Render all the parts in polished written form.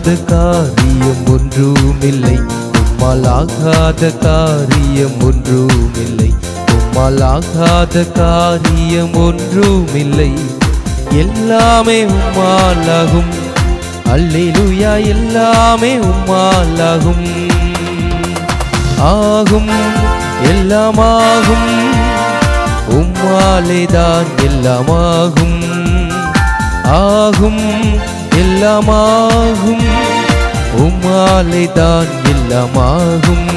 ஆகாத காரியம் ஒன்றுமில்லை, உம்மால் ஆகாத காரியம் ஒன்றுமில்லை, உம்மால் ஆகாத காரியம் ஒன்றுமில்லை. எல்லாமே உம்மால் ஆகும், அல்லேலூயா, எல்லாமே உம்மால் ஆகும். ஆகும், எல்லாமாகும், உம்மாலேதான் எல்லாமாகும். ஆகும், எல்லாமாகும், உம்மாலேதான் எல்லாமாகும்.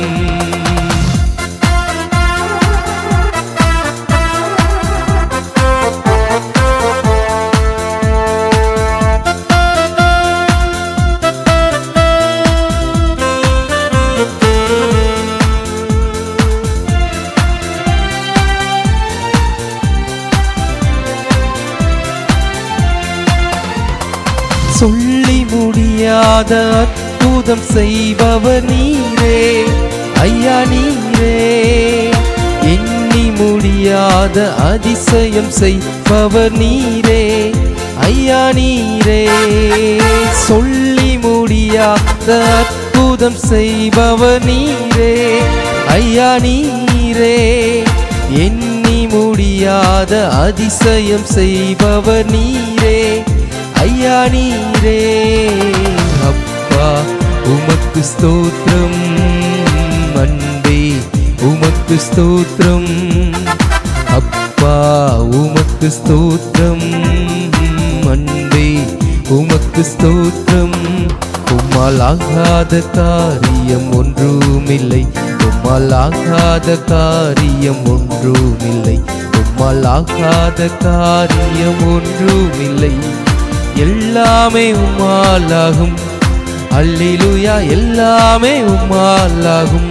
சொல்லி முடியாத அற்புதம் செய்பவர் நீரே ஐயா, நீரே. எண்ணி முடியாத அதிசயம் செய்பவர் நீரே ஐயா, நீரே. சொல்லி முடியாத அற்புதம் செய்பவர் நீரே ஐயா, நீரே. எண்ணி முடியாத அதிசயம் செய்பவர் நீரே ஐயா, நீரே. அப்பா உமக்கு ஸ்தோத்திரம், அன்பே உமக்கு ஸ்தோத்திரம். அப்பா உமக்கு ஸ்தோத்திரம், அன்பே உமக்கு ஸ்தோத்திரம். உம்மால் ஆகாத காரியம் ஒன்றுமில்லை, உம்மால் ஆகாத காரியம் ஒன்றுமில்லை, உம்மால் ஆகாத காரியம் ஒன்றுமில்லை. எல்லாமே உம்மால் ஆகும், அல்லேலூயா, எல்லாமே உம்மால் ஆகும்.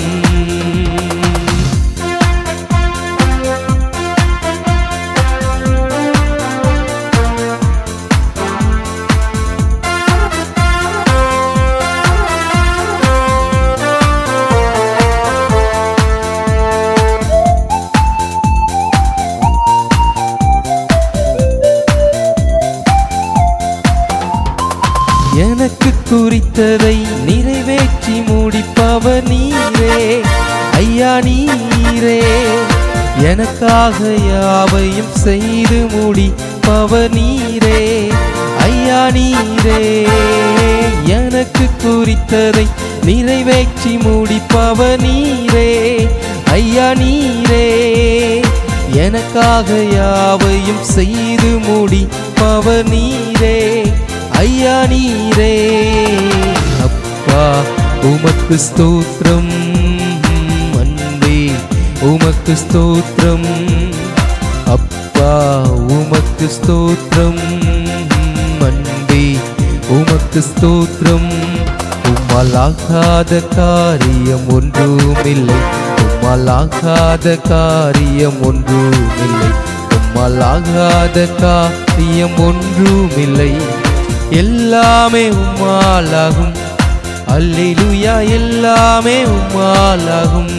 எனக்கு குறித்ததை நிறைவேற்றி முடிப்பவர் நீரே ஐயா, நீரே. எனக்காக யாவையும் செய்து முடிப்பவர் நீரே ஐயா, நீரே. எனக்கு குறித்ததை நிறைவேற்றி முடிப்பவர் நீரே ஐயா, நீரே. எனக்காக யாவையும் செய்து முடிப்பவர் நீரே ஐயா, நீரே. அப்பா உமக்கு ஸ்தோத்திரம், அன்பே உமக்கு ஸ்தோத்திரம். அப்பா உமக்கு ஸ்தோத்திரம், அன்பே உமக்கு ஸ்தோத்திரம். உம்மால் ஆகாத காரியம் ஒன்றுமில்லை, உம்மால் ஆகாத காரியம் ஒன்றுமில்லை, உம்மால் ஆகாத காரியம் ஒன்றுமில்லை. எல்லாமே உம்மால் ஆகும், அல்லேலூயா, எல்லாமே உம்மால் ஆகும்.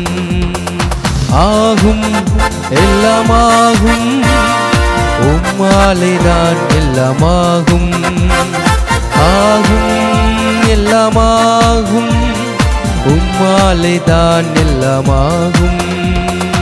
ஆகும், எல்லாமாகும், உம்மாலேதான் எல்லாமாகும். ஆகும், எல்லாமாகும், உம்மாலேதான் எல்லாமாகும்.